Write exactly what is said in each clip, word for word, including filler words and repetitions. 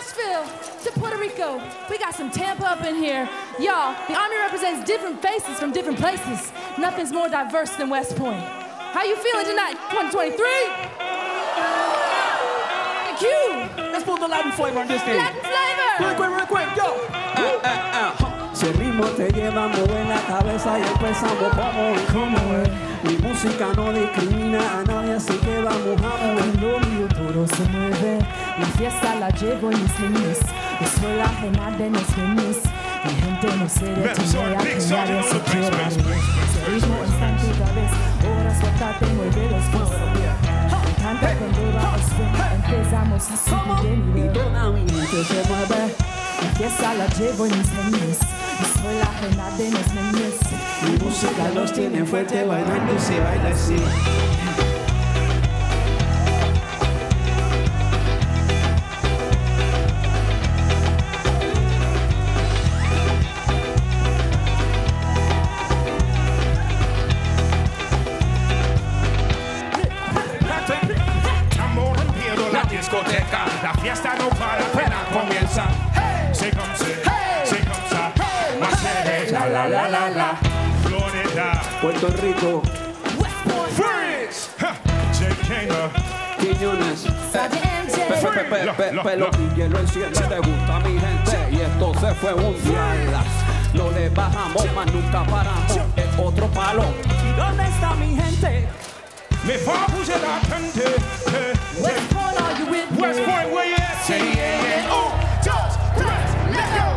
Nashville to Puerto Rico. We got some Tampa up in here. Y'all, the Army represents different faces from different places. Nothing's more diverse than West Point. How you feeling tonight, twenty twenty-three? Thank you. Let's put the Latin flavor on this thing. Latin flavor. Real quick, real quick, yo. Uh, uh, uh. Si el ritmo te lleva a mover la cabeza y empezamos como y como es. Mi música no discrimina a nadie, así que vamos a mover. Lo mío todo se mueve, la fiesta la llevo en mis líneas. Yo soy la reina de mis líneas. Mi gente no se detiene a que nadie se quiera. Ese ritmo está en tu cabeza, ahora suéltate, mueve los pies. Canta cuando va a subir, empezamos a subir de nivel. Y toda mi gente se mueve. La fiesta la llevo en mis líneas. Yo soy la reina de mis líneas. Mi música los tiene fuerte bailando y se baila así. Estamos rompiendo la discoteca, la fiesta no para, apenas comienza. C'est comme ça, c'est comme ça, ma chérie, la la la la la, Florida, Puerto Rico, Freeze, Jake Kaner, Quiñones, Sabe M J. pelo y hielo enciende, te gusta mi gente y esto se fue un día. No le bajamos, más nunca paramos, es otro palo. ¿Y dónde está mi gente? me fa bouger la gente, West Point, are you with me? West Point, where you at? Say yeah, yeah, oh, just, let's, let's go.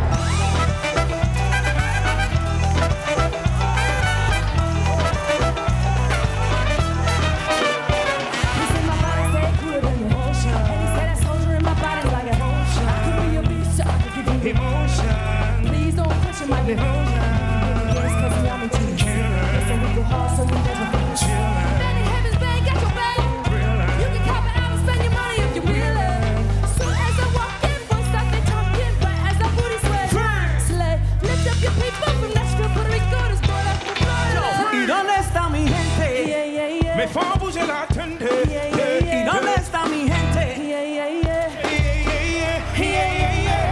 Emotion, Please don't push it, my dear. Yes, cause me, I'm into you. Yes, and we go hard, so we never finish. Benny Heavens, bang, got your bang. You can cop an album, spend your money if you really. So as I walk in, boys start they talking, right as the booty sway. Slay, lift up your people from Nashville, Puerto Rico, this boy up from Florida. ¿Y dónde está mi gente? Yeah, yeah, yeah. me fa bouger la gente, Yeah, yeah, yeah. ¿Y dónde está mi gente? Yeah, yeah, yeah. yeah, yeah, yeah, yeah, yeah.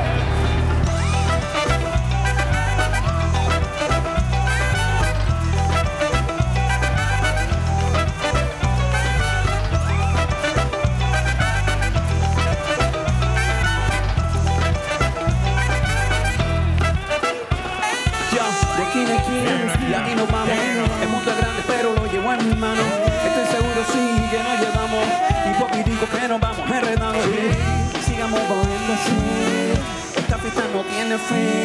Y aquí nos vamos. El mundo es grande, pero lo llevo en mis manos. Estoy seguro, sí, que nos llevamos. Y poquitico que nos vamos enredando. Sí, sigamos moviendo así. Esta pista no tiene fin.